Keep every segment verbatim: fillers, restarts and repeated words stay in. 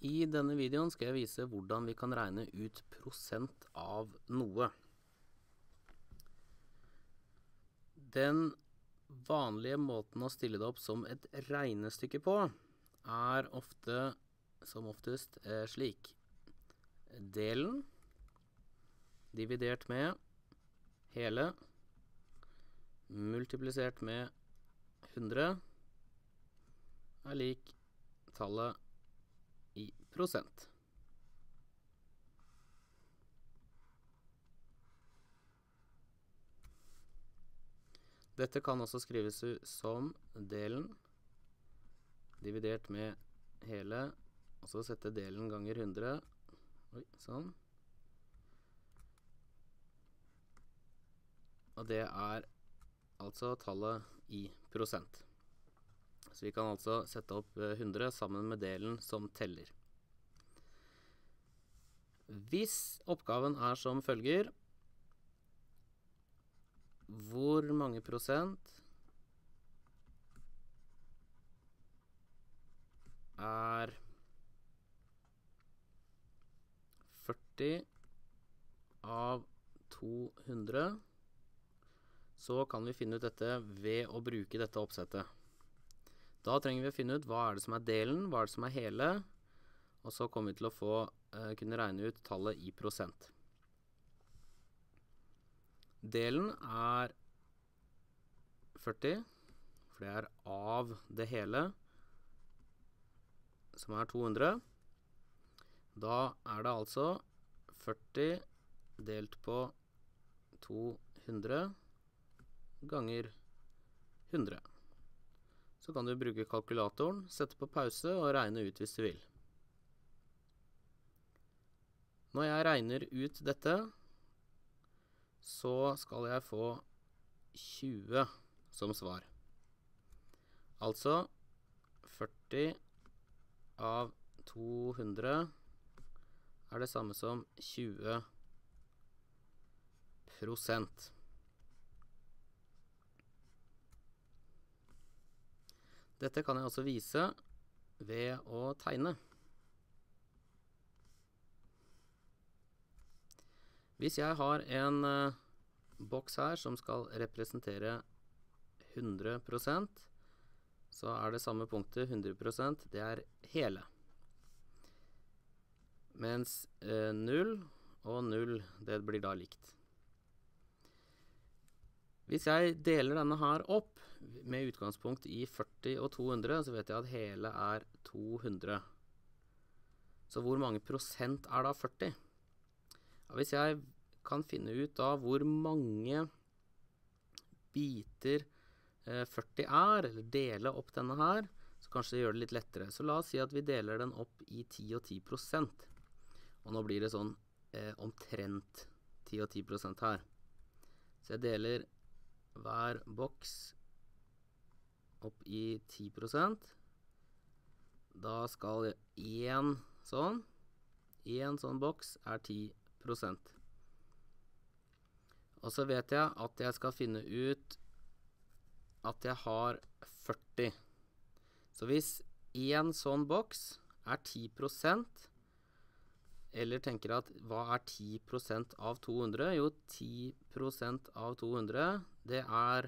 I denne videoen skal jeg vise hvordan vi kan regne ut prosent av noe. Den vanlige måten å stille det opp som et regnestykke på er ofte, som oftest, eh, slik. Delen dividert med hele multiplisert med hundre er lik tallet i prosent. Dette kan også skrives som delen dividert med hele, og så sette delen ganger hundre. Oi, sånn. Og det er altså tallet i prosent. Så vi kan altså sette opp hundre sammen med delen som teller. Hvis oppgaven er som følger: hvor mange prosent er førti av to hundre, så kan vi finne ut dette ved å bruke dette oppsettet. Da trenger vi å finne ut hva er det som er delen, hva er det som er hele, og så kommer vi til å få, eh, kunne regne ut tallet i prosent. Delen er førti, for det er av det hele, som er to hundre. Da er det altså førti delt på to hundre ganger hundre. Så kan du bruke kalkulatoren, sette på pause og regne ut hvis du vil. Når jeg regner ut dette, så skal jeg få tjue som svar. Altså førti av to hundre er det samme som tjue prosent. Dette kan jeg også vise ved å tegne. Hvis jeg har en uh, boks her som skal representere hundre prosent, så er det samme punktet, hundre prosent, det er hele. Mens uh, null og null, det blir da likt. Hvis jeg deler denne her opp med utgangspunkt i førti og to hundre, så vet jeg at hele er to hundre. Så hvor mange prosent er da førti? Ja, hvis jeg kan finne ut da hvor mange biter eh, førti er, eller dele opp denne her, så kanskje det gjør det litt lettere. Så la oss si at vi deler den opp i ti og ti prosent. Og nå blir det sånn eh, omtrent ti og ti prosent her. Så jeg deler hver boks opp i ti prosent. Da skal én sånn, én sånn boks er ti prosent. Og så vet jeg at jeg skal finne ut at jeg har førti. Så hvis én sånn boks er ti prosent, eller tenker at hva er ti prosent av to hundre? Jo, ti prosent av to hundre, det er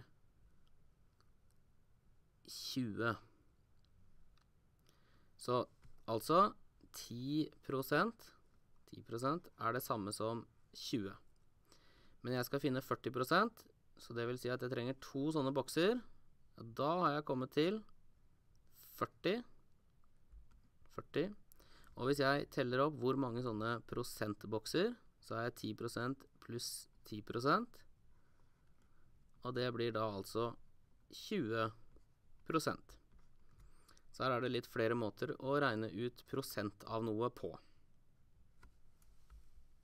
tjue. Så altså ti prosent, ti prosent er det samme som tjue. Men jeg skal finne førti prosent, så det vil si at jeg trenger to sånne bokser. Da har jeg kommet til førti. førti. Og hvis jeg teller opp hvor mange sånne prosentbokser, så er jeg ti prosent pluss ti prosent. Og det blir da altså tjue prosent. Så her er det litt flere måter å regne ut prosent av noe på.